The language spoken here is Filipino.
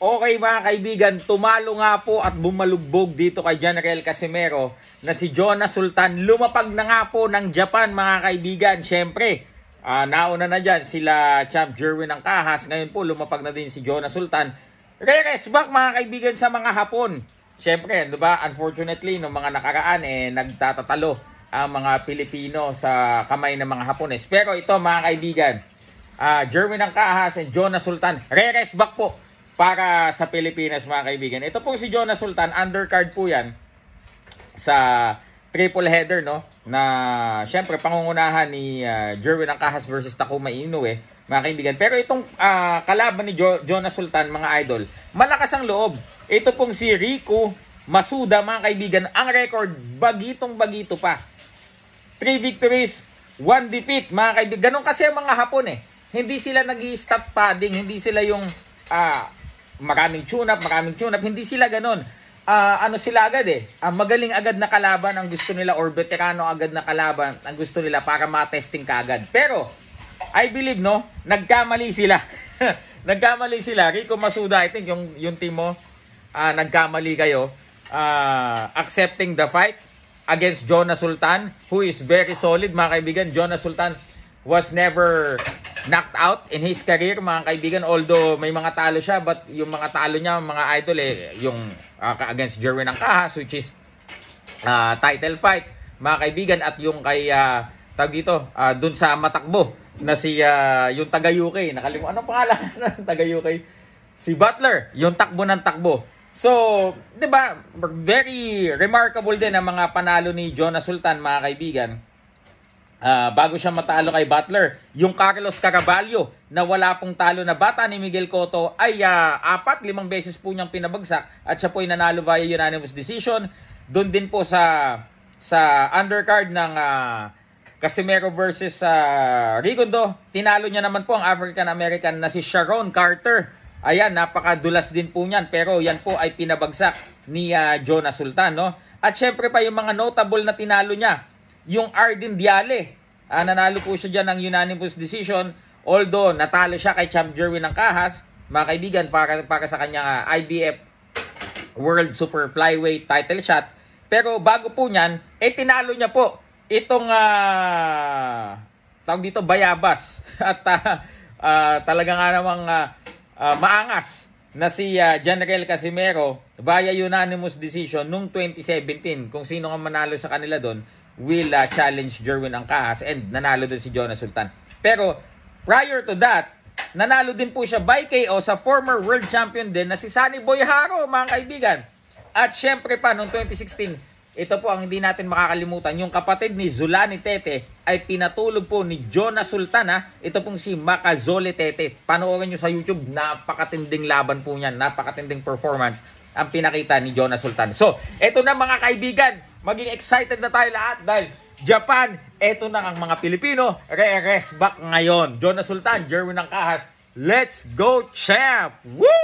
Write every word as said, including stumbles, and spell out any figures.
Okay mga kaibigan, tumalo nga po at bumalugbog dito kay General Casimero na si Jonas Sultan. Lumapag na nga po ng Japan mga kaibigan. Siyempre, uh, nauna na dyan sila Champ Jerwin ng Kahas. Ngayon po lumapag na din si Jonas Sultan. Re-rest back mga kaibigan sa mga Hapon. Siyempre, diba, unfortunately, nung mga nakaraan, eh, nagtatatalo ang mga Pilipino sa kamay ng mga Hapones. Pero ito mga kaibigan, uh, Jerwin ng Kahas and Jonas Sultan, re-rest back po para sa Pilipinas mga kaibigan. Ito pong si Jonas Sultan, undercard po yan sa triple header, no? Na syempre pangungunahan ni uh, Jerwin ng Kahas versus Takuma Inoue, mga kaibigan. Pero itong uh, kalaban ni jo Jonas Sultan, mga idol, malakas ang loob. Ito pong si Riku Masuda, mga kaibigan. Ang record, bagitong-bagito pa. three victories, one defeat, mga kaibigan. Ganun kasi ang mga Hapon eh. Hindi sila nag-i-stat padding, hindi sila yung uh, maraming tune-up, maraming tune-up. Hindi sila ganun. Uh, ano sila agad eh. Uh, magaling agad na kalaban ang gusto nila or veterano agad na kalaban ang gusto nila para ma-testing kaagad. Pero, I believe, no, nagkamali sila. Nagkamali sila. Riku Masuda, I think, yung, yung team mo, uh, nagkamali kayo. Uh, accepting the fight against Jonas Sultan, who is very solid, mga kaibigan. Jonas Sultan was never knocked out in his career, mga kaibigan. Although may mga talo siya, but yung mga talo niya, mga idol, eh, yung uh, against Jerwin ng Kahas, which is uh, title fight, mga kaibigan. At yung kay, uh, tawag dito, uh, dun sa matakbo, na si, uh, yung taga-U K, nakalimutan, ano pangalan ng taga-U K? Si Butler, yung takbo ng takbo. So, di ba, very remarkable din ang mga panalo ni Jonas Sultan, mga kaibigan. Uh, bago siya matalo kay Butler, yung Carlos Caraballo na wala pong talo na bata ni Miguel Cotto ay uh, apat, limang beses po niyang pinabagsak at siya po ay nanalo via unanimous decision. Doon din po sa sa undercard ng uh, Casimero versus uh, Rigondo, tinalo niya naman po ang African-American na si Sharon Carter. Ayan, napakadulas din po niyan, pero yan po ay pinabagsak ni uh, Jonas Sultan, no? At syempre pa yung mga notable na tinalo niya, yung Arden Diale, ah, nanalo po siya dyan ng unanimous decision. Although natalo siya kay Champ Jerwin ng Kahas, mga kaibigan, para, para sa kanyang uh, I B F World Super Flyweight title shot. Pero bago po niyan, eh tinalo niya po itong uh, tawag dito, Bayabas. At uh, uh, talaga nga namang uh, uh, maangas na si uh, General Casimero via unanimous decision noong twenty seventeen. Kung sino nga manalo sa kanila doon will uh, challenge Jerwin ang Kahas, and nanalo din si Jonas Sultan. Pero prior to that, nanalo din po siya by K O sa former world champion din na si Sunny Boy Haro, mga kaibigan. At syempre pa noong twenty sixteen, ito po ang hindi natin makakalimutan, yung kapatid ni Zulani Tete ay pinatulog po ni Jonas Sultan, ha? Ito pong si Makazole Tete. Panoorin nyo sa YouTube, napakatinding laban po niyan, napakatinding performance ang pinakita ni Jonas Sultan. So, ito na mga kaibigan, maging excited na tayo lahat dahil Japan, ito na ang mga Pilipino, re-rest back ngayon. Jonas Sultan, Jerwin ng Kahas, let's go champ! Woo!